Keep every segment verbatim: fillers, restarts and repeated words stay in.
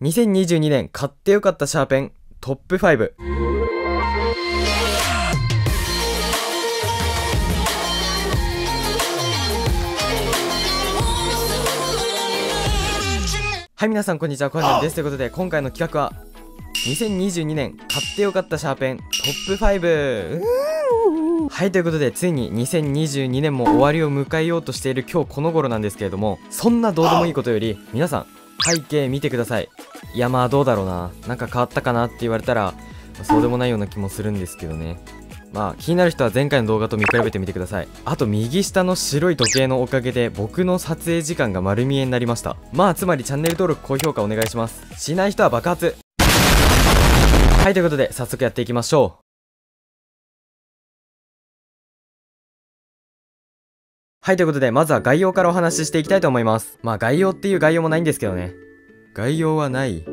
にせんにじゅうにねん買ってよかったシャーペントップファイブ。はい、皆さんこんにちは、コアンです。ということで今回の企画はにせんにじゅうにねん買ってよかったシャーペントップファイブ。はい、ということでついににせんにじゅうにねんも終わりを迎えようとしている今日この頃なんですけれども、そんなどうでもいいことより皆さん背景見てください。いや、まあどうだろうな、なんか変わったかなって言われたら、まあ、そうでもないような気もするんですけどね。まあ気になる人は前回の動画と見比べてみてください。あと右下の白い時計のおかげで僕の撮影時間が丸見えになりました。まあつまりチャンネル登録高評価お願いします。しない人は爆発。はい、ということで早速やっていきましょう。はい、ということでまずは概要からお話ししていきたいと思います。まあ概要っていう概要もないんですけどね。概要はない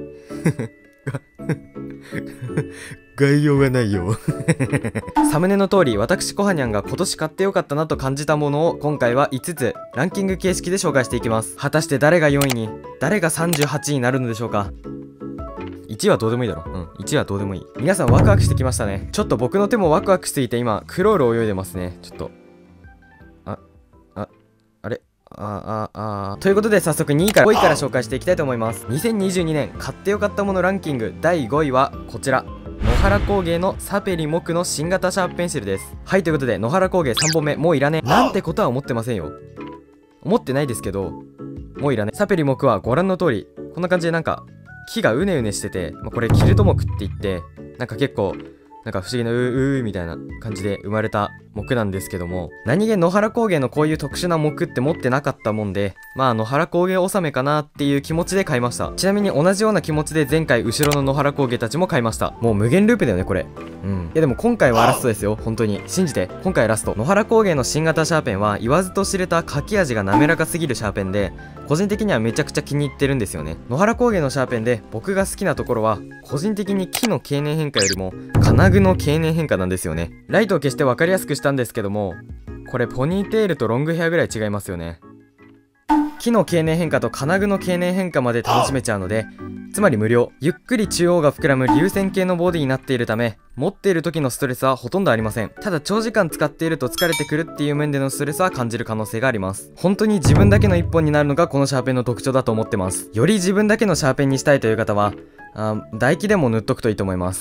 概要がないよサムネの通り、私コハニャンが今年買ってよかったなと感じたものを今回はいつつランキング形式で紹介していきます。果たして誰がよんいに、誰がさんじゅうはちいになるのでしょうか。いちいはどうでもいいだろ。うん、いちいはどうでもいい。皆さんワクワクしてきましたね。ちょっと僕の手もワクワクしていて今クロール泳いでますね。ちょっとあああれあああということで早速にいからごいから紹介していきたいと思います。にせんにじゅうにねん買ってよかったものランキングだいごいはこちら、野原工芸のサペリ木の新型シャープペンシルです。はい、ということで野原工芸さんぼんめもういらねえなんてことは思ってませんよ。思ってないですけど、もういらねえ。サペリ木はご覧の通りこんな感じでなんか木がうねうねしてて、まあ、これキルト木って言ってなんか結構なんか不思議なうーうーみたいな感じで生まれた木なんですけども、何気野原工芸のこういう特殊な木って持ってなかったもんで、まあ野原工芸納めかなっていう気持ちで買いました。ちなみに同じような気持ちで前回後ろの野原工芸たちも買いました。もう無限ループだよねこれ。うん、いやでも今回はラストですよ。本当に信じて、今回ラスト。野原工芸の新型シャーペンは言わずと知れた書き味が滑らかすぎるシャーペンで、個人的にはめちゃくちゃ気に入ってるんですよね。野原工芸のシャーペンで僕が好きなところは、個人的に木の経年変化よりも金具の経年変化なんですよね。ライトを消して分かりやすくしたんですけども、これポニーテールとロングヘアぐらい違いますよね。木の経年変化と金具の経年変化まで楽しめちゃうので、つまり無料。ゆっくり中央が膨らむ流線形のボディになっているため、持っている時のストレスはほとんどありません。ただ長時間使っていると疲れてくるっていう面でのストレスは感じる可能性があります。本当に自分だけの一本になるのがこのシャーペンの特徴だと思ってます。より自分だけのシャーペンにしたいという方はあ唾液でも塗っとくといいと思います。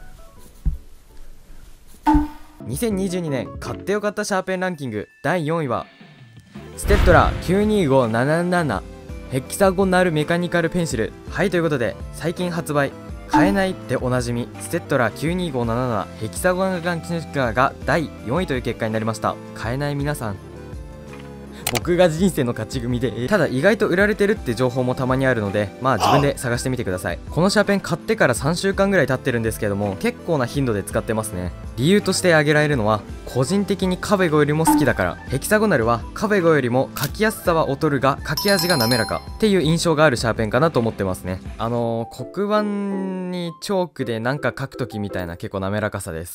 にせんにじゅうにねん買ってよかったシャーペンランキングだいよんいはステッドラきゅうにごななななヘキサゴナルメカニカルペンシル。はい、ということで最近発売、買えないでおなじみステッドラきゅうにごななななヘキサゴナルペンシルがだいよんいという結果になりました。買えない皆さん、僕が人生の勝ち組で、ただ意外と売られてるって情報もたまにあるので、まあ自分で探してみてください。このシャーペン買ってからさんしゅうかんぐらい経ってるんですけども、結構な頻度で使ってますね。理由として挙げられるのは、個人的にカベゴよりも好きだから。ヘキサゴナルはカベゴよりも書きやすさは劣るが書き味が滑らかっていう印象があるシャーペンかなと思ってますね。あのー、黒板にチョークでなんか書くときみたいな結構滑らかさです。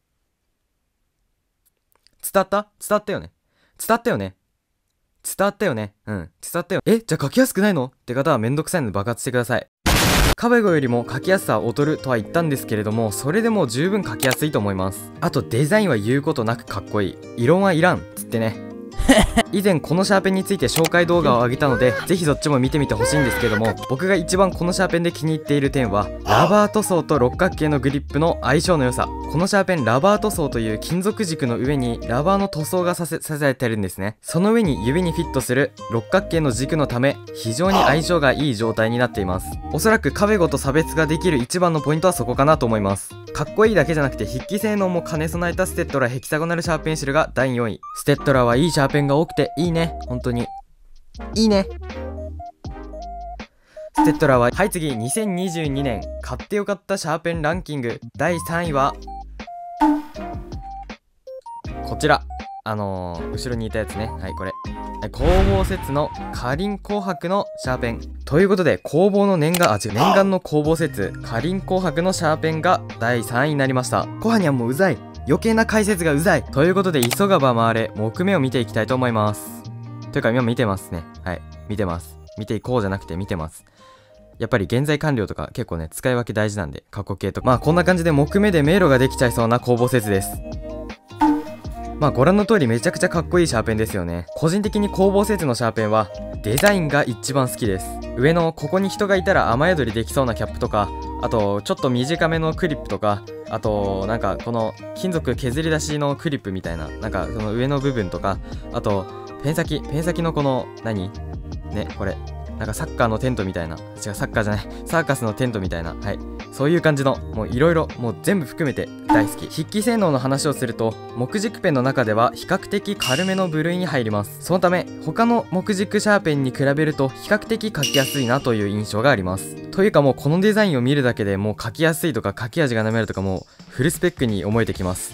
伝わった？伝わったよね？伝わったよね？伝わったよね。うん。伝わったよ。え、じゃあ書きやすくないのって方はめんどくさいので爆発してください。カベゴよりも書きやすさは劣るとは言ったんですけれども、それでも十分書きやすいと思います。あとデザインは言うことなくかっこいい。異論はいらん。つってね。以前このシャーペンについて紹介動画を上げたので、ぜひそっちも見てみてほしいんですけども、僕が一番このシャーペンで気に入っている点はラバー塗装と六角形のグリップの相性の良さ。このシャーペンラバー塗装という金属軸の上にラバーの塗装がさせさせられてるんですね。その上に指にフィットする六角形の軸のため、非常に相性がいい状態になっています。おそらくカベゴと差別ができる一番のポイントはそこかなと思います。かっこいいだけじゃなくて筆記性能も兼ね備えたステッドラヘキサゴナルシャーペンシルがだいよんい。ステッドラはいいシャーペンが多くていいね。本当にいいね。ステッドラははい、次にせんにじゅうにねん買ってよかったシャーペンランキングだいさんいはこちら、あのー、後ろにいたやつね。はい、これ工房節のカリン紅白のシャーペンということで、工房の念願あ違う念願の工房節カリン紅白のシャーペンがだいさんいになりました。コハニャンもうざい、余計な解説がうざいということで、急がば回れ木目を見ていきたいと思います。というか今見てますね。はい、見てます。見ていこうじゃなくて見てます。いやっぱり現在完了とか結構ね、使い分け大事なんで、過去形とか。まあこんな感じで木目で迷路ができちゃいそうな工房説です。まあご覧の通りめちゃくちゃかっこいいシャーペンですよね。個人的に工房説のシャーペンはデザインが一番好きです。上のここに人がいたら雨宿りできそうなキャップとか、あとちょっと短めのクリップとか、あとなんかこの金属削り出しのクリップみたいな、なんかその上の部分とか、あとペン先ペン先のこの何ね、これなんかサッカーのテントみたいな、違うサッカーじゃないサーカスのテントみたいな、はい、そういう感じのもういろいろもう全部含めて大好き。筆記性能の話をすると、木軸ペンの中では比較的軽めの部類に入ります。そのため他の木軸シャーペンに比べると比較的書きやすいなという印象があります。というかもうこのデザインを見るだけでもう書きやすいとか書き味が滑らとかもうフルスペックに思えてきます。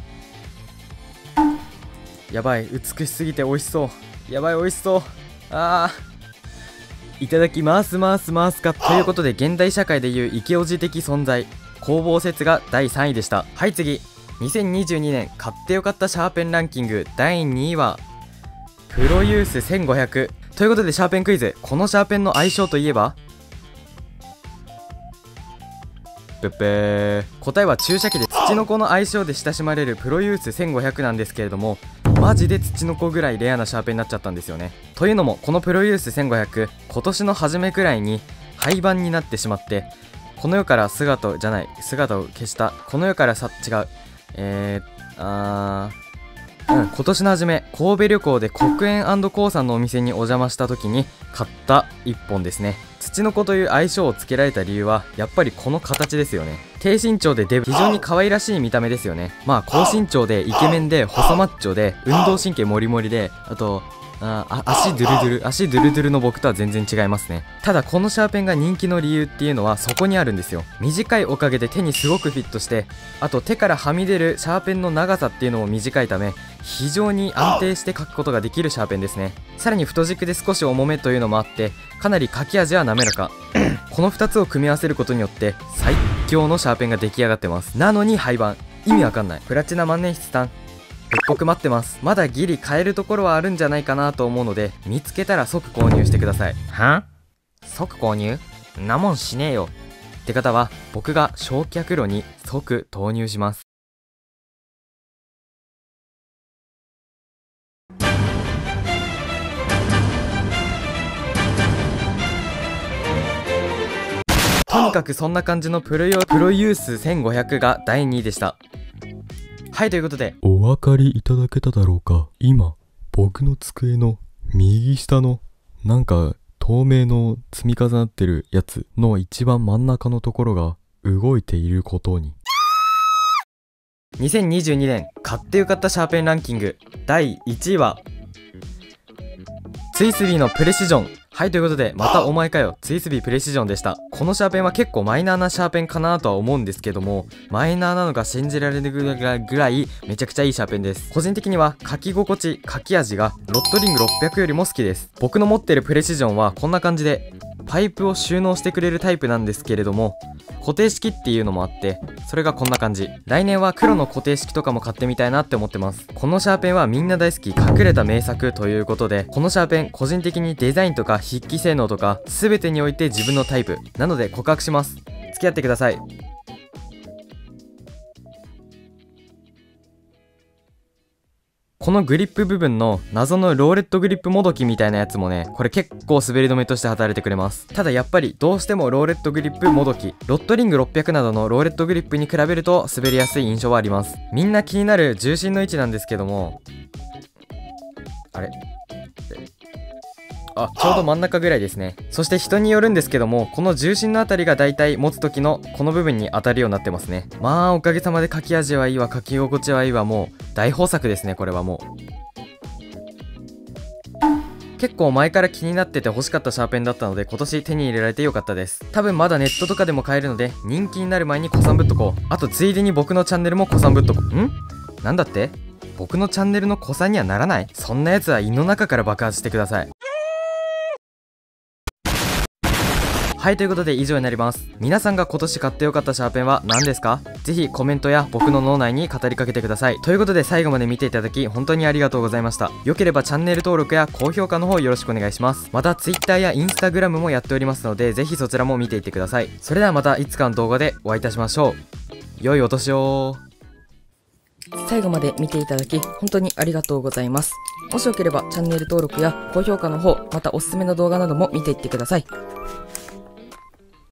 やばい、美しすぎて美味しそう。やばい、美味しそう。あーいただきますますますか。ということで現代社会でいうイケオジ的存在、工房説がだいさんいでした。はい、次にせんにじゅうにねん買ってよかったシャーペンランキングだいにいはプロユースせんごひゃくということで、シャーペンクイズ。このシャーペンの相性といえばぷっぺー。答えは注射器で土の子の愛称で親しまれるプロユースせんごひゃくなんですけれども、マジで土の子ぐらいレアなシャーペンになっちゃったんですよね。というのもこのプロユースせんごひゃく今年の初めくらいに廃盤になってしまって、この世から姿じゃない姿を消した、この世からさ違うえー、あーうん今年の初め神戸旅行で黒煙コウさんのお店にお邪魔した時に買ったいっぽんですね。土の子という愛称を付けられた理由はやっぱりこの形ですよね。低身長でデブ、非常に可愛らしい見た目ですよね。まあ高身長でイケメンで細マッチョで運動神経モリモリで、あとああ足ドゥルドゥル足ドゥルドゥルの僕とは全然違いますね。ただこのシャーペンが人気の理由っていうのはそこにあるんですよ。短いおかげで手にすごくフィットして、あと手からはみ出るシャーペンの長さっていうのも短いため非常に安定して書くことができるシャーペンですね。さらに太軸で少し重めというのもあってかなり書き味は滑らかこのふたつを組み合わせることによって最強のシャーペンが出来上がってます。なのに廃盤、意味わかんない。プラチナ万年筆さん復刻待ってます。まだギリ買えるところはあるんじゃないかなと思うので、見つけたら即購入してください。は？即購入？んなもんしねえよって方は僕が焼却炉に即投入します。とにかくそんな感じのプロヨプロユースせんごひゃくがだいにいでした。はい、ということでお分かりいただけただろうか。今僕の机の右下のなんか透明の積み重なってるやつの一番真ん中のところが動いていることに。 にせんにじゅうにねん買ってよかったシャーペンランキングだいいちいはツイスビーのプレシジョン。はい、ということでまたお前かよ、ツイスビープレシジョンでした。このシャーペンは結構マイナーなシャーペンかなとは思うんですけども、マイナーなのが信じられるぐらいめちゃくちゃいいシャーペンです。個人的には書き心地書き味がロットリングろっぴゃくよりも好きです。僕の持ってるプレシジョンはこんな感じでパイプを収納してくれるタイプなんですけれども、固定式っていうのもあって、それがこんな感じ。来年は黒の固定式とかも買ってみたいなって思ってます。このシャーペンはみんな大好き隠れた名作ということで、このシャーペン個人的にデザインとか筆記性能とか全てにおいて自分のタイプなので告白します。付き合ってください。このグリップ部分の謎のローレットグリップもどきみたいなやつもね、これ結構滑り止めとして働いてくれます。ただやっぱりどうしてもローレットグリップもどき、ロットリングろっぴゃくなどのローレットグリップに比べると滑りやすい印象はあります。みんな気になる重心の位置なんですけども、あれあ、ちょうど真ん中ぐらいですね。そして人によるんですけども、この重心のあたりがだいたい持つ時のこの部分に当たるようになってますね。まあおかげさまで書き味はいいわ、書き心地はいいわ、もう大豊作ですね。これはもう結構前から気になってて欲しかったシャーペンだったので、今年手に入れられてよかったです。多分まだネットとかでも買えるので、人気になる前に古参ぶっとこう。あとついでに僕のチャンネルも古参ぶっとこう。んなんだって？僕のチャンネルの古参にはならない？そんなやつは胃の中から爆発してください。 はい、ということで以上になります。皆さんが今年買ってよかったシャーペンは何ですか？ぜひコメントや僕の脳内に語りかけてください。ということで最後まで見ていただき本当にありがとうございました。よければチャンネル登録や高評価の方よろしくお願いします。また Twitter や Instagram もやっておりますので、ぜひそちらも見ていってください。それではまたいつかの動画でお会いいたしましょう。良いお年を。 最後まで見ていただき本当にありがとうございます。もしよければチャンネル登録や高評価の方、またおすすめの動画なども見ていってください。